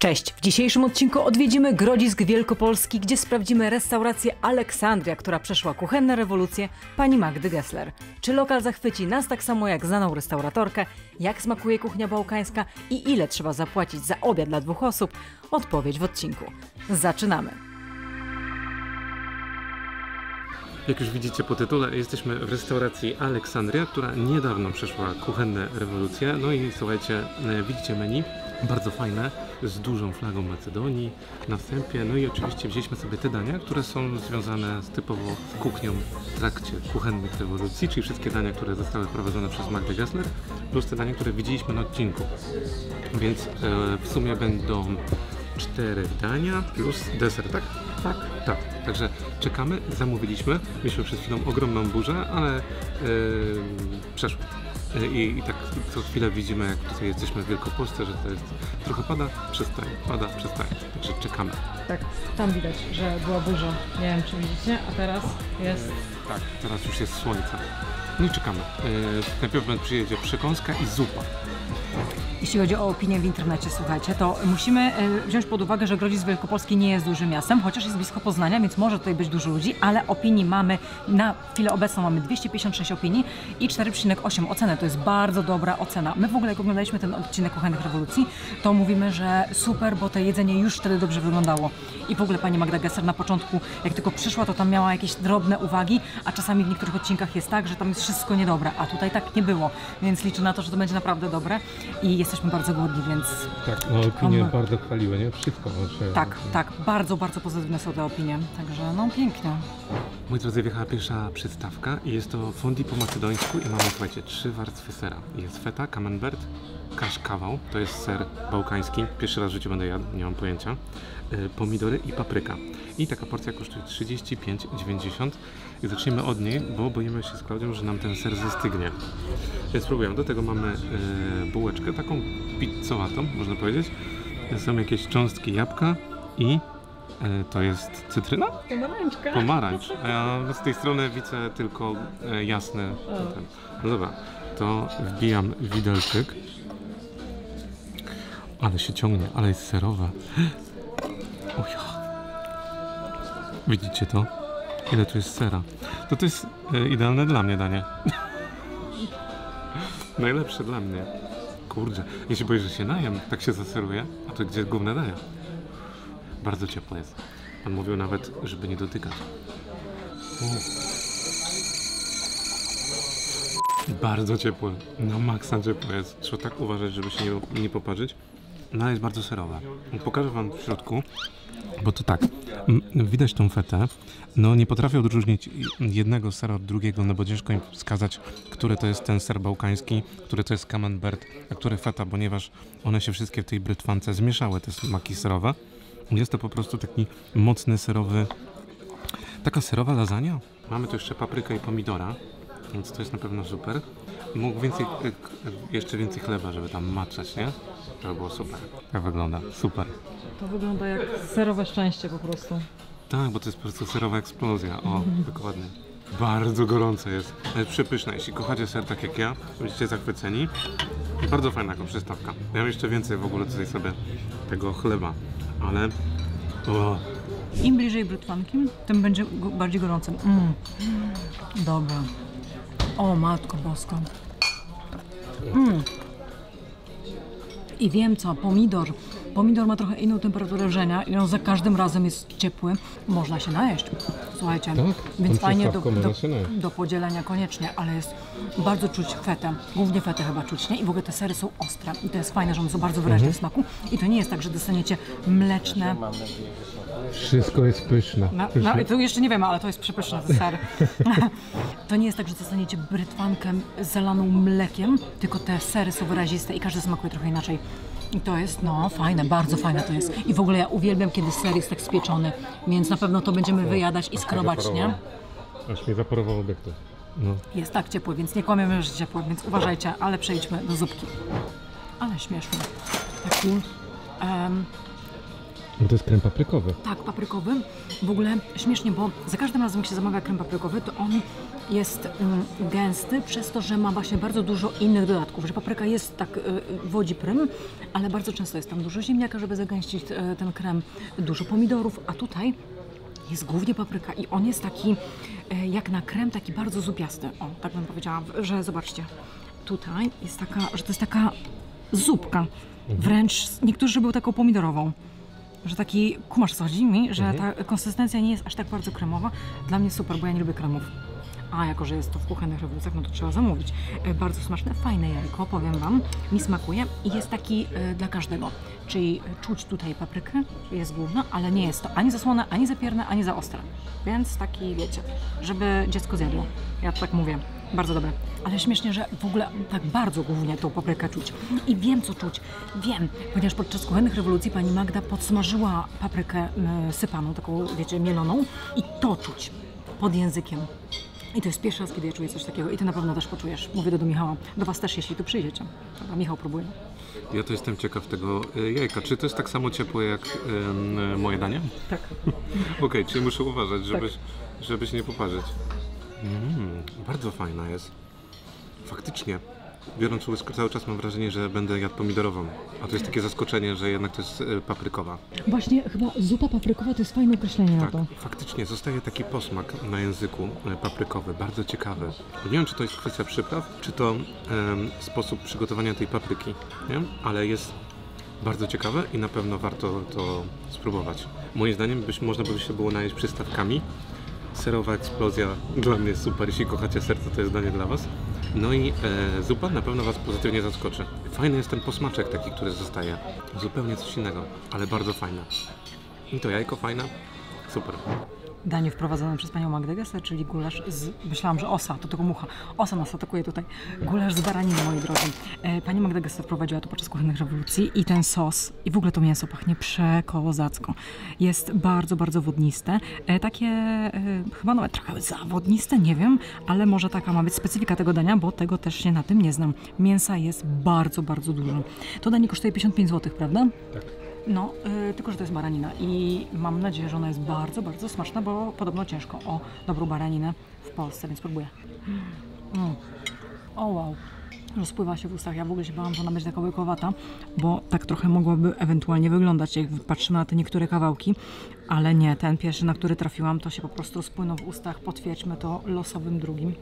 Cześć! W dzisiejszym odcinku odwiedzimy Grodzisk Wielkopolski, gdzie sprawdzimy restaurację Aleksandria, która przeszła kuchenne rewolucje pani Magdy Gessler. Czy lokal zachwyci nas tak samo jak znaną restauratorkę? Jak smakuje kuchnia bałkańska i ile trzeba zapłacić za obiad dla 2 osób? Odpowiedź w odcinku. Zaczynamy! Jak już widzicie po tytule, jesteśmy w restauracji Aleksandria, która niedawno przeszła kuchenne rewolucje. No i słuchajcie, widzicie menu, bardzo fajne, z dużą flagą Macedonii na wstępie. No i oczywiście wzięliśmy sobie te dania, które są związane z typowo kuchnią w trakcie kuchennych rewolucji, czyli wszystkie dania, które zostały wprowadzone przez Magdę Gessler, plus te dania, które widzieliśmy na odcinku. Więc w sumie będą 4 dania plus deser, tak? Tak. Tak, także czekamy, zamówiliśmy, mieliśmy przed chwilą ogromną burzę, ale przeszło. I tak co chwilę widzimy, jak tutaj jesteśmy w Wielkopolsce, że to jest trochę pada, przestaje, także czekamy. Tak, tam widać, że była burza, nie wiem czy widzicie, a teraz jest... Tak, teraz już jest słońce. No i czekamy. Najpierw przyjedzie przekąska i zupa. Jeśli chodzi o opinię w internecie, słuchajcie, to musimy wziąć pod uwagę, że Grodzisk Wielkopolski nie jest dużym miastem, chociaż jest blisko Poznania, więc może tutaj być dużo ludzi, ale opinii mamy, na chwilę obecną mamy 256 opinii i 4,8 oceny. To jest bardzo dobra ocena. My w ogóle jak oglądaliśmy ten odcinek Kuchennych Rewolucji, to mówimy, że super, bo to jedzenie już wtedy dobrze wyglądało. I w ogóle pani Magda Gessler na początku, jak tylko przyszła, to tam miała jakieś drobne uwagi, a czasami w niektórych odcinkach jest tak, że tam jest wszystko niedobre, a tutaj tak nie było. Więc liczę na to, że to będzie naprawdę dobre i jesteśmy bardzo głodni, więc... Tak, no opinie bardzo chwaliły, nie? Wszystko. Tak, bardzo pozytywne są te opinie, także no pięknie. Moi drodzy, wjechała pierwsza przystawka i jest to fondue po macedońsku i mamy, słuchajcie, 3 warstwy sera. Jest feta, camembert, kawał, to jest ser bałkański, pierwszy raz w życiu będę jadł, nie mam pojęcia, pomidory i papryka. I taka porcja kosztuje 35,90 i zaczniemy od niej, bo boimy się z Klaudią, że nam ten ser zastygnie. Więc spróbujemy. Do tego mamy bułeczkę, taką pizzowatą, można powiedzieć. Są jakieś cząstki jabłka i to jest cytryna? Pomarańczka. Pomarańcz. A ja z tej strony widzę tylko jasny. No dobra, to wbijam widelczyk. Ale się ciągnie, ale jest serowe. O ja. Widzicie to? Ile tu jest sera? To jest idealne dla mnie danie. Najlepsze dla mnie. Kurczę, ja się boję, że się najem, tak się zaseruje. A to gdzie główne dania? Bardzo ciepło jest. Pan mówił nawet, żeby nie dotykać. Bardzo ciepłe. Na maksa ciepłe jest. Trzeba tak uważać, żeby się nie poparzyć. No jest bardzo serowe. Pokażę wam w środku, bo to tak, widać tą fetę. No nie potrafię odróżnić jednego sera od drugiego, no bo ciężko im wskazać, który to jest ten ser bałkański, który to jest camembert, a który feta, ponieważ one się wszystkie w tej brytwance zmieszały, te smaki serowe. Jest to po prostu taki mocny serowy, taka serowa lasagna. Mamy tu jeszcze paprykę i pomidora, więc to jest na pewno super. Mógł jeszcze więcej chleba, żeby tam maczać, nie? To było super. Tak wygląda, super. To wygląda jak serowe szczęście po prostu. Tak, bo to jest po prostu serowa eksplozja. O, dokładnie. Bardzo gorące jest. Ale przepyszne. Jeśli kochacie ser tak jak ja, będziecie zachwyceni. Bardzo fajna taka przystawka. Ja mam jeszcze więcej w ogóle tutaj sobie tego chleba, ale... O. Im bliżej brytwanki, tym będzie bardziej gorącym. Dobra. O, matko boska. I wiem co, pomidor ma trochę inną temperaturę wrzenia i on za każdym razem jest ciepły. Można się najeść, słuchajcie, tak? Więc fajnie do podzielenia koniecznie, ale jest bardzo czuć fetę, głównie fetę chyba czuć, nie? I w ogóle te sery są ostre i to jest fajne, że one są bardzo wyraźne w smaku i to nie jest tak, że dostaniecie mleczne... Wszystko jest pyszne. No i tu jeszcze nie wiemy, ale to jest przepyszne, te sery. To nie jest tak, że dostaniecie brytwankę zalaną mlekiem, tylko te sery są wyraziste i każdy smakuje trochę inaczej. I to jest, no, fajne, bardzo fajne to jest. I w ogóle ja uwielbiam, kiedy ser jest tak spieczony, więc na pewno to będziemy wyjadać i skrobać, nie? Aż mnie zaparował obiektyw. No. Jest tak ciepły, więc nie kłamiemy, że ciepły, więc uważajcie, ale przejdźmy do zupki. Ale śmieszne. Taki Bo to jest krem paprykowy. Tak, paprykowy. W ogóle śmiesznie, bo za każdym razem, jak się zamawia krem paprykowy, to on jest gęsty przez to, że ma właśnie bardzo dużo innych dodatków, że papryka jest tak wodzi prym, ale bardzo często jest tam dużo ziemniaka, żeby zagęścić ten krem, dużo pomidorów, a tutaj jest głównie papryka i on jest taki jak na krem, taki bardzo zupiasty. O, tak bym powiedziała, że zobaczcie, tutaj jest taka, że to jest taka zupka, wręcz niektórzy był taką pomidorową. Że taki, kumasz co chodzi mi, że ta konsystencja nie jest aż tak bardzo kremowa. Dla mnie super, bo ja nie lubię kremów. A jako, że jest to w kuchennych rewolucjach, no to trzeba zamówić. Bardzo smaczne, fajne jajko, powiem Wam. Mi smakuje i jest taki dla każdego. Czyli czuć tutaj paprykę, jest główna, ale nie jest to ani za słone, ani za pierne, ani za ostre. Więc taki, wiecie, żeby dziecko zjadło. Ja tak mówię. Bardzo dobre. Ale śmiesznie, że w ogóle tak bardzo głównie tą paprykę czuć. I wiem, co czuć. Wiem, ponieważ podczas kuchennych rewolucji pani Magda podsmażyła paprykę sypaną, taką, wiecie, mieloną i to czuć pod językiem. I to jest pierwszy raz, kiedy ja czuję coś takiego i ty na pewno też poczujesz. Mówię do Michała. Do was też, jeśli tu przyjdziecie. Dobra, Michał próbuje. Ja to jestem ciekaw tego jajka. Czy to jest tak samo ciepłe jak moje danie? Tak. Okej, czyli muszę uważać, żeby się nie poparzyć. Bardzo fajna jest. Faktycznie. Biorąc łyżkę, cały czas mam wrażenie, że będę jadł pomidorową. A to jest takie zaskoczenie, że jednak to jest paprykowa. Właśnie chyba zupa paprykowa to jest fajne określenie na Tak, to. faktycznie zostaje taki posmak na języku paprykowy, bardzo ciekawy. Nie wiem, czy to jest kwestia przypraw, czy to sposób przygotowania tej papryki, nie? Ale jest bardzo ciekawe i na pewno warto to spróbować. Moim zdaniem można by się było najeść przystawkami. Serowa eksplozja dla mnie jest super, jeśli kochacie serce, to jest danie dla Was. No i zupa na pewno Was pozytywnie zaskoczy. Fajny jest ten posmaczek taki, który zostaje. Zupełnie coś innego, ale bardzo fajne. I to jajko fajne, super. Danie wprowadzone przez panią Magdę Gessler, czyli gulasz myślałam, że osa, to tylko mucha. Osa nas atakuje tutaj. Gulasz z baraniny, moi drodzy. Pani Magda Gessler wprowadziła to podczas kuchennych rewolucji i ten sos, i w ogóle to mięso pachnie przekozacko. Jest bardzo, bardzo wodniste. Takie chyba nawet trochę zawodniste, nie wiem, ale może taka ma być specyfika tego dania, bo tego też się na tym nie znam. Mięsa jest bardzo, bardzo dużo. To danie kosztuje 55 zł, prawda? Tak. No, tylko że to jest baranina i mam nadzieję, że ona jest bardzo, bardzo smaczna, bo podobno ciężko o dobrą baraninę w Polsce, więc próbuję. O wow, rozpływa się w ustach. Ja w ogóle się bałam, że ona będzie taka łykowata, bo tak trochę mogłaby ewentualnie wyglądać, jak patrzymy na te niektóre kawałki, ale nie, ten pierwszy, na który trafiłam, to się po prostu rozpłynął w ustach. Potwierdźmy to losowym drugim.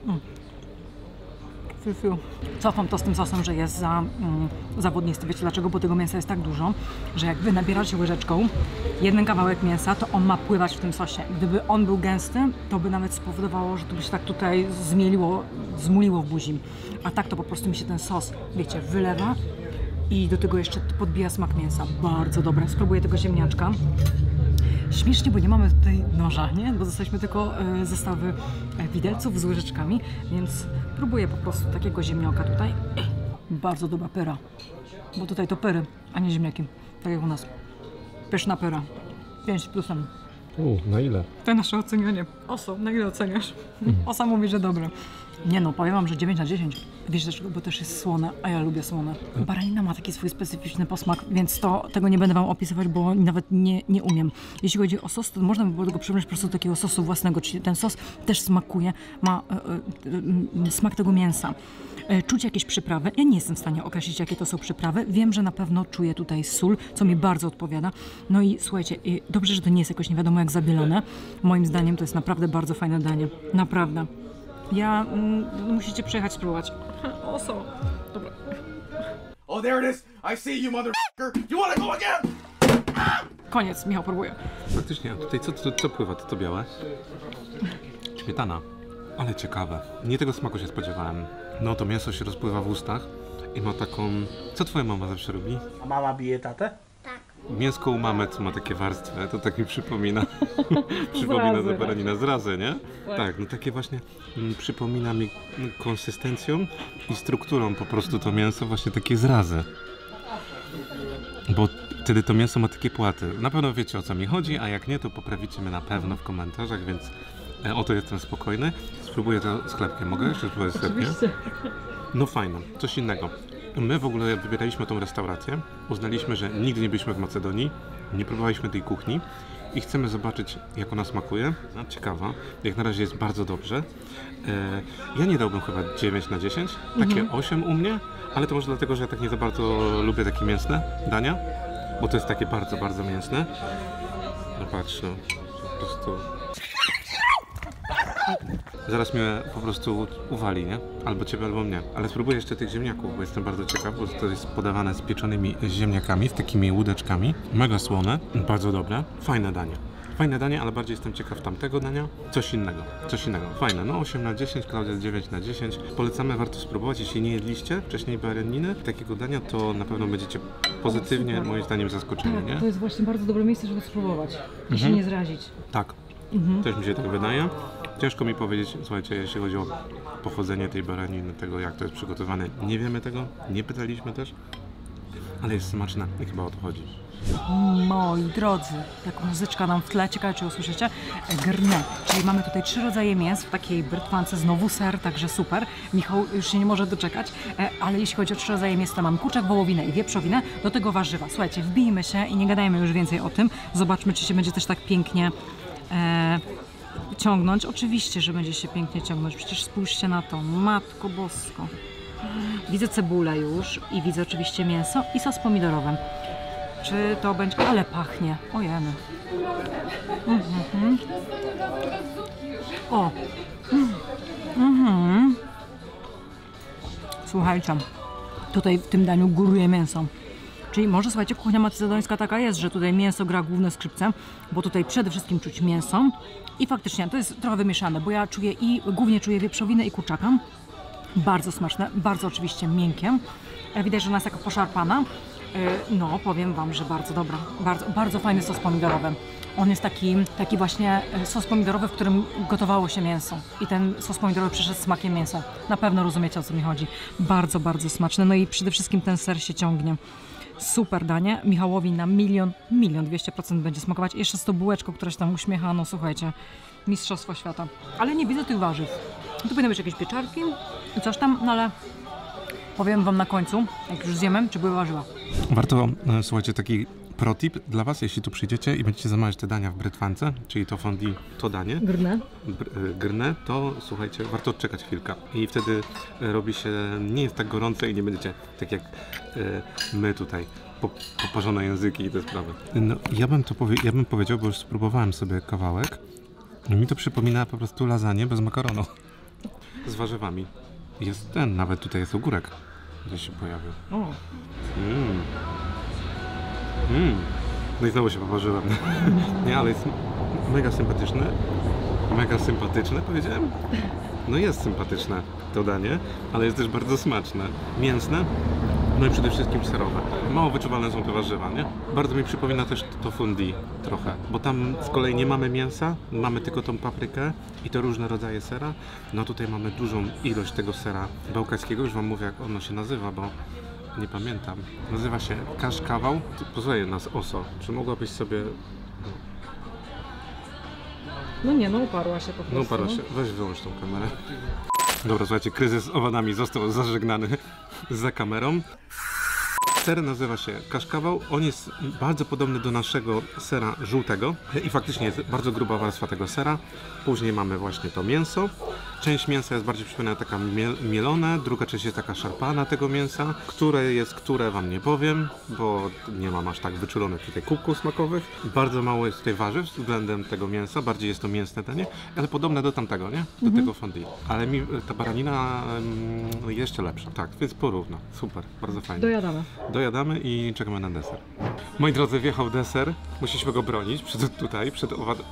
Cofam to z tym sosem, że jest za wodnisty. Wiecie dlaczego? Bo tego mięsa jest tak dużo, że jak wy nabieracie łyżeczką jeden kawałek mięsa, to on ma pływać w tym sosie. Gdyby on był gęsty, to by nawet spowodowało, że to by się tak tutaj zmuliło w buzi. A tak to po prostu mi się ten sos, wiecie, wylewa i do tego jeszcze podbija smak mięsa. Bardzo dobre. Spróbuję tego ziemniaczka. Śmiesznie, bo nie mamy tutaj noża, nie? Bo zostaliśmy tylko zestawy widelców z łyżeczkami, więc próbuję po prostu takiego ziemnioka tutaj. Bardzo dobra pyra, bo tutaj to pyry, a nie ziemniaki, tak jak u nas. Pyszna pyra. 5 plusem. Na ile? To nasze ocenianie. Oso, na ile oceniasz? Osa mówi, że dobre. Nie no, powiem wam, że 9 na 10. Wiesz dlaczego? Bo też jest słone, a ja lubię słone. Baranina ma taki swój specyficzny posmak, więc tego nie będę wam opisywać, bo nawet nie umiem. Jeśli chodzi o sos, to można by było tego przybrać po prostu do takiego sosu własnego, czyli ten sos też smakuje, ma smak tego mięsa. Czuć jakieś przyprawy. Ja nie jestem w stanie określić, jakie to są przyprawy. Wiem, że na pewno czuję tutaj sól, co mi bardzo odpowiada. No i słuchajcie, dobrze, że to nie jest jakoś nie wiadomo jak zabielone. Moim zdaniem to jest naprawdę bardzo fajne danie. Naprawdę. Musicie przyjechać spróbować. Oso. Dobra. Oh, there it is! I see you, motherfucker! You wanna go again? Koniec, Michał próbuje. Faktycznie, a tutaj co pływa? To białe? Śmietana. Ale ciekawe. Nie tego smaku się spodziewałem. No to mięso się rozpływa w ustach i ma taką... Co twoja mama zawsze robi? A mama bije tatę? Mięsko u mamy, co ma takie warstwy, to tak mi przypomina. Przypomina za baranina zrazę, nie? Tak, no takie właśnie przypomina mi konsystencją i strukturą po prostu to mięso, właśnie takie zrazy. Bo wtedy to mięso ma takie płaty. Na pewno wiecie, o co mi chodzi, a jak nie, to poprawicie mnie na pewno w komentarzach, więc o to jestem spokojny. Spróbuję to z chlebkiem. Mogę jeszcze spróbować z chlebkiem? No fajne, coś innego. My w ogóle wybieraliśmy tą restaurację, uznaliśmy, że nigdy nie byliśmy w Macedonii, nie próbowaliśmy tej kuchni i chcemy zobaczyć, jak ona smakuje. Ciekawa, jak na razie jest bardzo dobrze. Ja nie dałbym chyba 9 na 10, takie 8 u mnie, ale to może dlatego, że ja tak nie za bardzo lubię takie mięsne dania, bo to jest takie bardzo, bardzo mięsne. No patrz, no, po prostu... Zaraz mnie po prostu uwali, nie? Albo ciebie, albo mnie. Ale spróbuję jeszcze tych ziemniaków, bo jestem bardzo ciekaw, bo to jest podawane z pieczonymi ziemniakami, z takimi łódeczkami. Mega słone, bardzo dobre. Fajne danie. Fajne danie, ale bardziej jestem ciekaw tamtego dania. Coś innego. Fajne. No 8 na 10, Klaudia 9 na 10. Polecamy, warto spróbować. Jeśli nie jedliście wcześniej baraniny takiego dania, to na pewno będziecie pozytywnie, moim zdaniem, zaskoczeni, nie? To jest właśnie bardzo dobre miejsce, żeby spróbować i się nie zrazić. Tak. Też mi się tak wydaje. Ciężko mi powiedzieć, słuchajcie, jeśli chodzi o pochodzenie tej baraniny, tego jak to jest przygotowane, nie wiemy tego, nie pytaliśmy też, ale jest smaczne i chyba o to chodzi. Moi drodzy, jak muzyczka nam w tle, ciekawe czy usłyszycie, grne, czyli mamy tutaj 3 rodzaje mięs w takiej brytwance, znowu ser, także super. Michał już się nie może doczekać, ale jeśli chodzi o 3 rodzaje mięs, to mamy kurczak, wołowinę i wieprzowinę, do tego warzywa. Słuchajcie, wbijmy się i nie gadajmy już więcej o tym, zobaczmy, czy się będzie też tak pięknie ciągnąć. Oczywiście, że będzie się pięknie ciągnąć, przecież spójrzcie na to, Matko Bosko. Widzę cebulę już i widzę oczywiście mięso i sos pomidorowy. Czy to będzie... Ale pachnie. Ojeny. O. Słuchajcie, tutaj w tym daniu góruje mięso. Czyli może, słuchajcie, kuchnia macedońska taka jest, że tutaj mięso gra główne skrzypce, bo tutaj przede wszystkim czuć mięso i faktycznie to jest trochę wymieszane, bo ja czuję głównie czuję wieprzowinę i kurczaka. Bardzo smaczne, bardzo oczywiście miękkie. Widać, że ona jest taka poszarpana. No, powiem Wam, że bardzo dobra. Bardzo fajny sos pomidorowy. On jest taki właśnie sos pomidorowy, w którym gotowało się mięso. I ten sos pomidorowy przyszedł z smakiem mięsa. Na pewno rozumiecie, o co mi chodzi. Bardzo, bardzo smaczny. No i przede wszystkim ten ser się ciągnie. Super danie. Michałowi na 1,200% będzie smakować. I jeszcze z tą bułeczką, która się tam uśmiecha. No słuchajcie, mistrzostwo świata. Ale nie widzę tych warzyw. Tu powinny być jakieś pieczarki i coś tam, no ale powiem Wam na końcu, jak już zjemy, czy były warzywa. Warto, słuchajcie, taki protip dla Was, jeśli tu przyjdziecie i będziecie zamawiać te dania w brytwance, czyli to fondue, to danie. Grne, to słuchajcie, warto odczekać chwilkę. I wtedy robi się, nie jest tak gorące i nie będziecie tak jak my tutaj, poparzone języki i te sprawy. No, ja bym powiedział, bo już spróbowałem sobie kawałek, mi to przypomina po prostu lasagne bez makaronu. Z warzywami. Jest nawet tutaj jest ogórek, gdzieś się pojawił. No i znowu się poparzyłem. Nie, ale jest mega sympatyczne. Mega sympatyczne, powiedziałem? No jest sympatyczne to danie, ale jest też bardzo smaczne. Mięsne, no i przede wszystkim serowe. Mało wyczuwalne są te warzywa, nie? Bardzo mi przypomina też to fondue trochę, bo tam z kolei nie mamy mięsa, mamy tylko tą paprykę i te różne rodzaje sera. No tutaj mamy dużą ilość tego sera bałkańskiego, już Wam mówię, jak ono się nazywa, bo nie pamiętam. Nazywa się kaszkawał. Posłuchaj nas, Oso, czy mogłabyś sobie... No nie, no uparła się po prostu. No uparła się, weź wyłącz tą kamerę. Dobra, słuchajcie, kryzys z owadami został zażegnany za kamerą. Ser nazywa się kaszkawał, on jest bardzo podobny do naszego sera żółtego i faktycznie jest bardzo gruba warstwa tego sera. Później mamy właśnie to mięso. Część mięsa jest bardziej przypomina taka mielone, druga część jest taka szarpana tego mięsa. Które Wam nie powiem, bo nie mam aż tak wyczulonych tutaj kubków smakowych. Bardzo mało jest tutaj warzyw względem tego mięsa, bardziej jest to mięsne danie, ale podobne do tamtego, nie? Do tego fondue. Ale mi ta baranina jeszcze lepsza, tak, więc porówno. Super, bardzo fajnie. Dojadamy i czekamy na deser. Moi drodzy, wjechał deser. Musieliśmy go bronić przed owadem.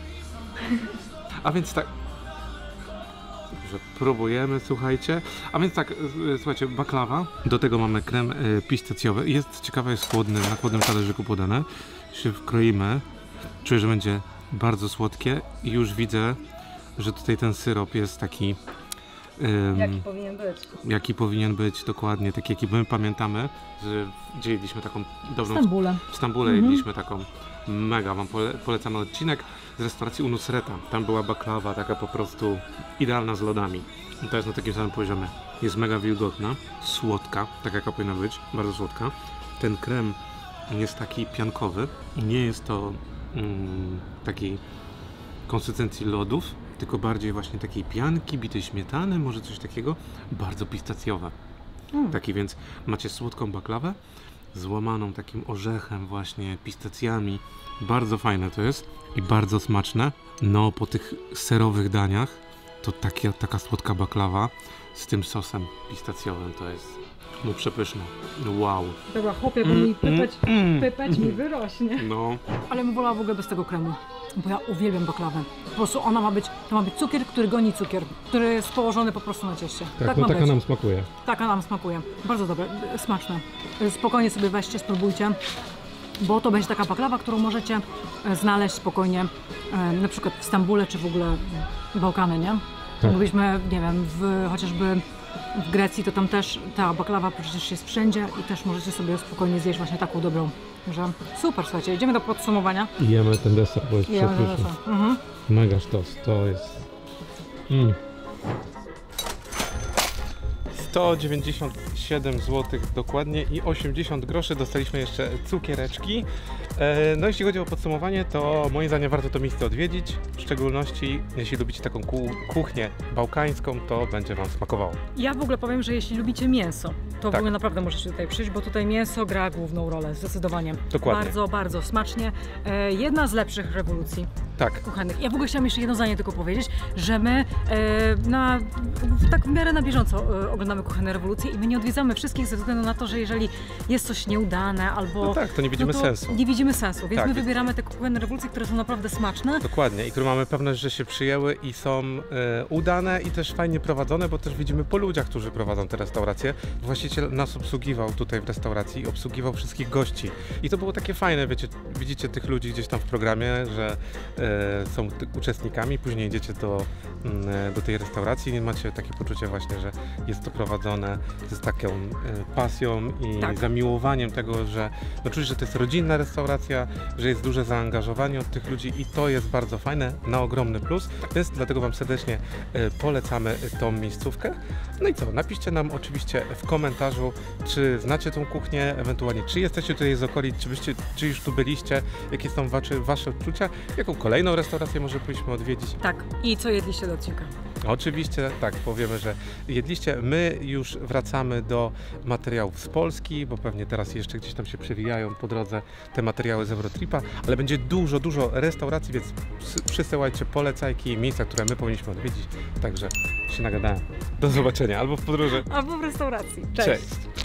A więc tak, że próbujemy, słuchajcie. A więc tak, słuchajcie, baklawa. Do tego mamy krem pistacjowy. Jest ciekawe, jest chłodny, na chłodnym talerzyku podane. Się wkroimy. Czuję, że będzie bardzo słodkie i już widzę, że tutaj ten syrop jest taki... Jaki powinien być. Jaki powinien być, dokładnie. Tak jaki my pamiętamy, że gdzie jedliśmy taką dobrą... W Stambule. W Stambule jedliśmy taką Mega wam polecamy odcinek z restauracji u Nusreta. Tam była baklawa taka po prostu idealna z lodami. I to jest na takim samym poziomie. Jest mega wilgotna, słodka, tak jaka powinna być, bardzo słodka. Ten krem jest taki piankowy. Nie jest to takiej konsystencji lodów, tylko bardziej właśnie takiej pianki, bitej śmietany, może coś takiego. Bardzo pistacjowe. Taki więc macie słodką baklawę z łamaną takim orzechem właśnie, pistacjami. Bardzo fajne to jest i bardzo smaczne. No po tych serowych daniach to taka słodka baklawa z tym sosem pistacjowym to jest no przepyszne. Wow. Dobra, chłopie, bo mi pypeć mi wyrośnie. No. Ale bym wolała w ogóle bez tego kremu, bo ja uwielbiam baklawę. Po prostu ona ma być, to ma być cukier, który goni cukier, który jest położony po prostu na cieście. Tak, ma no taka być. nam smakuje. Taka nam smakuje. Bardzo dobre, smaczne. Spokojnie sobie weźcie, spróbujcie, bo to będzie taka baklawa, którą możecie znaleźć spokojnie, na przykład w Stambule, czy w ogóle Bałkany, nie? Tak. Byliśmy, nie wiem, chociażby w Grecji, to tam też ta baklawa przecież jest wszędzie i też możecie sobie spokojnie zjeść właśnie taką dobrą, że super, słuchajcie, idziemy do podsumowania. I jemy ten deser, bo jest Jemy przepyszny. deser. Mega sztos, to jest... 197 zł dokładnie i 80 groszy. Dostaliśmy jeszcze cukiereczki. No jeśli chodzi o podsumowanie, to moim zdaniem warto to miejsce odwiedzić. W szczególności jeśli lubicie taką kuchnię bałkańską, to będzie wam smakowało. Ja w ogóle powiem, że jeśli lubicie mięso, to w Tak. ogóle naprawdę możecie tutaj przyjść, bo tutaj mięso gra główną rolę, zdecydowanie. Dokładnie. Bardzo, bardzo smacznie. Jedna z lepszych rewolucji Tak. kuchennych. Ja w ogóle chciałam jeszcze jedno zdanie tylko powiedzieć, że my tak w miarę na bieżąco oglądamy kuchenne rewolucje i my nie odwiedzamy wszystkich ze względu na to, że jeżeli jest coś nieudane albo... No tak, to nie widzimy sensu. Nie widzimy sensu, więc Tak. my wybieramy te kuchenne rewolucje, które są naprawdę smaczne. Dokładnie, i które mamy pewność, że się przyjęły i są udane i też fajnie prowadzone, bo też widzimy po ludziach, którzy prowadzą te restauracje. Właściciel nas obsługiwał tutaj w restauracji i obsługiwał wszystkich gości. I to było takie fajne, wiecie, widzicie tych ludzi gdzieś tam w programie, że są uczestnikami, później idziecie do tej restauracji i macie takie poczucie właśnie, że jest to prowadzone z taką pasją i Tak. zamiłowaniem tego, że no czuć, że to jest rodzinna restauracja, że jest duże zaangażowanie od tych ludzi i to jest bardzo fajne, na ogromny plus, więc dlatego wam serdecznie polecamy tą miejscówkę. No i co, napiszcie nam oczywiście w komentarzu, czy znacie tą kuchnię, ewentualnie czy jesteście tutaj z okolic, czy już tu byliście, jakie są wasze odczucia, jaką kolejną restaurację może powinniśmy odwiedzić. Tak. I co jedliście do odcinka? Oczywiście, tak, powiemy, że jedliście. My już wracamy do materiałów z Polski, bo pewnie teraz jeszcze gdzieś tam się przewijają po drodze te materiały z Eurotripa, ale będzie dużo restauracji, więc przysyłajcie polecajki, miejsca, które my powinniśmy odwiedzić. Także się nagadałem. Do zobaczenia albo w podróży. Albo w restauracji. Cześć.